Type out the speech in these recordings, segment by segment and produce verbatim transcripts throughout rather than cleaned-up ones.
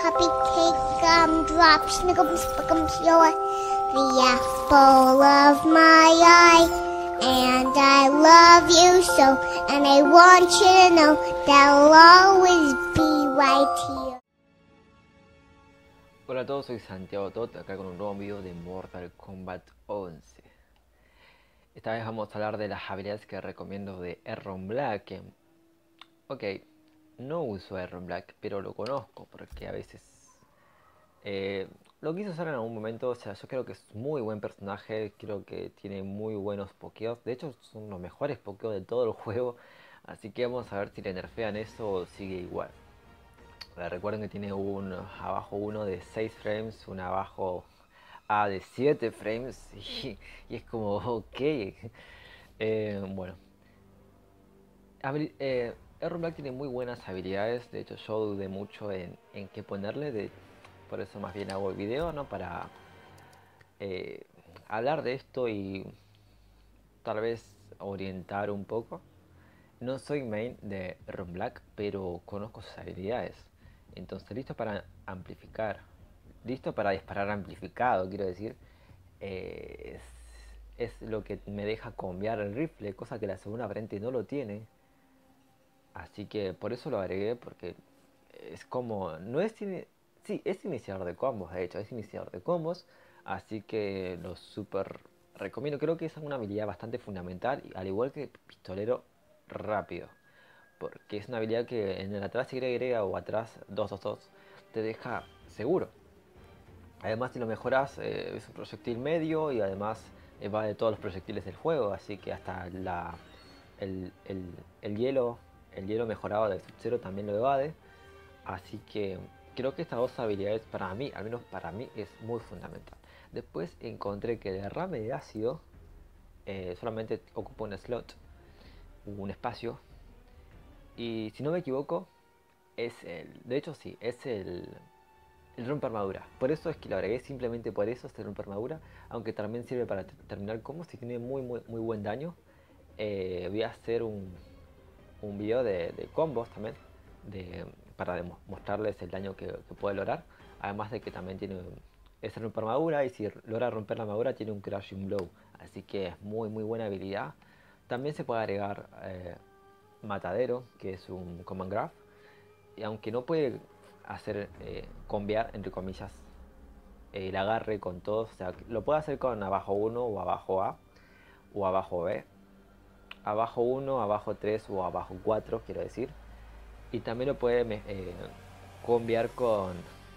puppy cake, gumdrop, snickums, spickums, you're the apple of my eye. And I love you so, and I want you to know that I'll always be right here. Hola a todos, soy Santiago Tot, acá con un nuevo video de Mortal Kombat once. Esta vez vamos a hablar de las habilidades que recomiendo de Erron Black. Ok, no uso Erron Black, pero lo conozco porque a veces eh, lo quise usar en algún momento. O sea, yo creo que es muy buen personaje, creo que tiene muy buenos pokeos. De hecho, son los mejores pokeos de todo el juego. Así que vamos a ver si le nerfean eso o sigue igual. Recuerden que tiene un abajo uno de seis frames, un abajo A de siete frames y, y es como ok. Eh, bueno, eh, Erron Black tiene muy buenas habilidades. De hecho yo dudé mucho en, en qué ponerle, de, por eso más bien hago el video, ¿no? Para eh, hablar de esto y tal vez orientar un poco. No soy main de Erron Black, pero conozco sus habilidades. Entonces, listo para amplificar. Listo para disparar amplificado, quiero decir. Eh, es, es lo que me deja cambiar el rifle, cosa que la segunda aparente no lo tiene. Así que por eso lo agregué, porque es como... No es... Sí, es iniciador de combos, de hecho, es iniciador de combos. Así que lo super recomiendo. Creo que es una habilidad bastante fundamental, al igual que pistolero rápido, porque es una habilidad que en el atrás Y Y o atrás dos dos dos te deja seguro. Además, si lo mejoras, eh, es un proyectil medio y además evade todos los proyectiles del juego, así que hasta la, el, el, el hielo el hielo mejorado de Sub-Zero también lo evade. Así que creo que estas dos habilidades, para mí, al menos para mí, es muy fundamental. Después encontré que el derrame de ácido eh, solamente ocupa un slot, un espacio. Y si no me equivoco, es el... De hecho sí, es el... El rompe armadura. Por eso es que lo agregué, simplemente por eso, este rompe armadura. Aunque también sirve para terminar combos si tiene muy muy muy buen daño. Eh, voy a hacer un, un video de, de combos también. De, para mostrarles el daño que, que puede lograr. Además de que también tiene ese rompe armadura. Y si logra romper la armadura tiene un crashing blow. Así que es muy muy buena habilidad. También se puede agregar eh, matadero, que es un command graph. Y aunque no puede hacer eh, combiar, entre comillas, eh, el agarre con todos, o sea, lo puede hacer con abajo uno o abajo A o abajo B, abajo uno, abajo tres o abajo cuatro, quiero decir. Y también lo puede eh, combiar con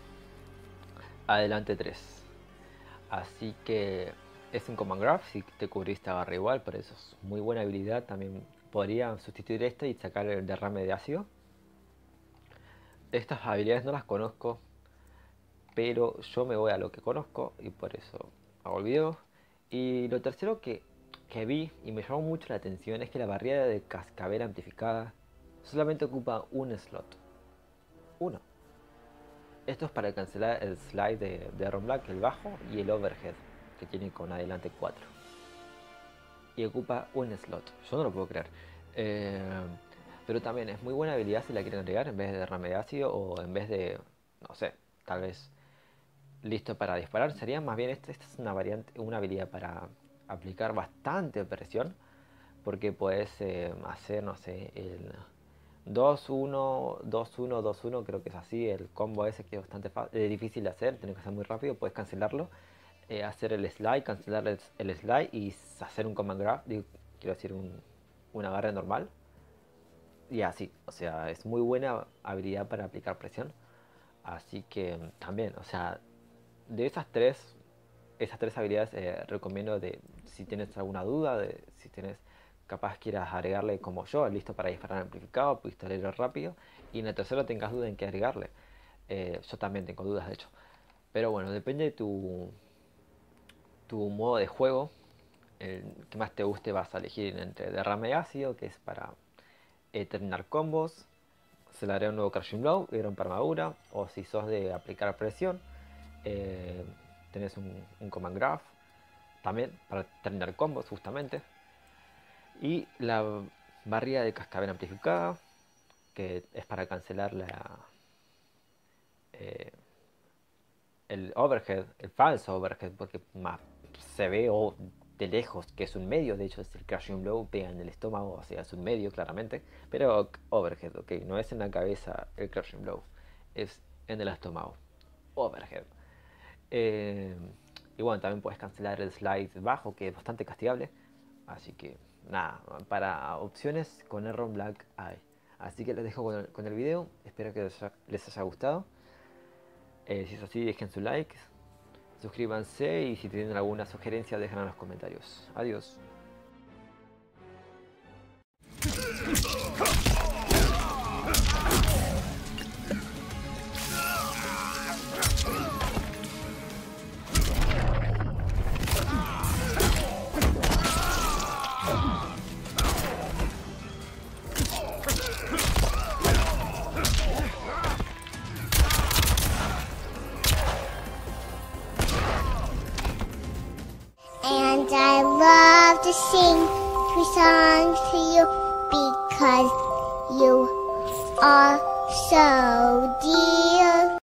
adelante tres. Así que es un command graph, si te cubriste agarra igual, por eso es muy buena habilidad. También podría sustituir este y sacar el derrame de ácido. Estas habilidades no las conozco, pero yo me voy a lo que conozco y por eso hago el video. Y lo tercero que, que vi y me llamó mucho la atención es que la barrera de cascabel amplificada solamente ocupa un slot. Uno. Esto es para cancelar el slide de, de Erron Black, el bajo, y el overhead, que tiene con adelante cuatro. Y ocupa un slot. Yo no lo puedo creer. Eh, pero también es muy buena habilidad si la quieren agregar en vez de derrame de ácido o en vez de, no sé, tal vez listo para disparar. Sería más bien, esta, esta es una variante, una habilidad para aplicar bastante presión, porque puedes eh, hacer, no sé, el dos uno, dos uno, dos uno, creo que es así, el combo ese que es bastante eh, difícil de hacer, tienes que hacer muy rápido, puedes cancelarlo, eh, hacer el slide, cancelar el, el slide y hacer un command grab, digo, quiero decir un, un agarre normal. Y así, o sea, es muy buena habilidad para aplicar presión. Así que también, o sea, de esas tres, esas tres habilidades eh, recomiendo de si tienes alguna duda, de si tienes capaz quieras agregarle como yo, listo para disparar amplificado, pistolero rápido, y en el tercero tengas duda en qué agregarle. Eh, yo también tengo dudas de hecho. Pero bueno, depende de tu, tu modo de juego, el que más te guste vas a elegir entre derrame de ácido, que es para eh, terminar combos, se le hará un nuevo crashing blow y romper armadura, o si sos de aplicar presión, eh, tenés un, un command graph también para terminar combos justamente, y la barrida de cascabel amplificada, que es para cancelar la, eh, el overhead, el falso overhead, porque más se ve o de lejos que es un medio, de hecho es el crashing blow, pega en el estómago, o sea, es un medio claramente, pero overhead, ok, no es en la cabeza el crashing blow, es en el estómago, overhead. Eh, y bueno, también puedes cancelar el slide bajo, que es bastante castigable, así que nada, para opciones con Erron Black hay. Así que les dejo con el, con el video, espero que les haya, les haya gustado. Eh, si es así, dejen su like, suscríbanse y si tienen alguna sugerencia déjenla en los comentarios. Adiós. And I love to sing three songs to you because you are so dear.